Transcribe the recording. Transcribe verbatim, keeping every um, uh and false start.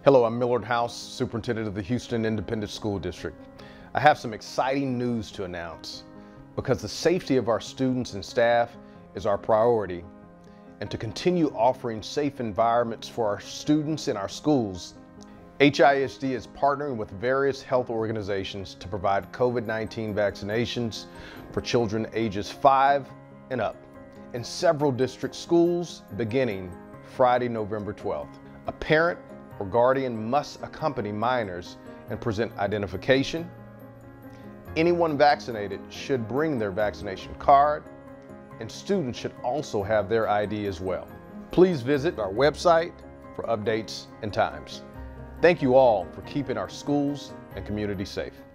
Hello, I'm Millard House, Superintendent of the Houston Independent School District. I have some exciting news to announce. Because the safety of our students and staff is our priority, and to continue offering safe environments for our students in our schools, H I S D is partnering with various health organizations to provide COVID nineteen vaccinations for children ages five and up in several district schools beginning Friday, November twelfth. A parent or guardian must accompany minors and present identification. Anyone vaccinated should bring their vaccination card, and students should also have their I D as well. Please visit our website for updates and times. Thank you all for keeping our schools and community safe.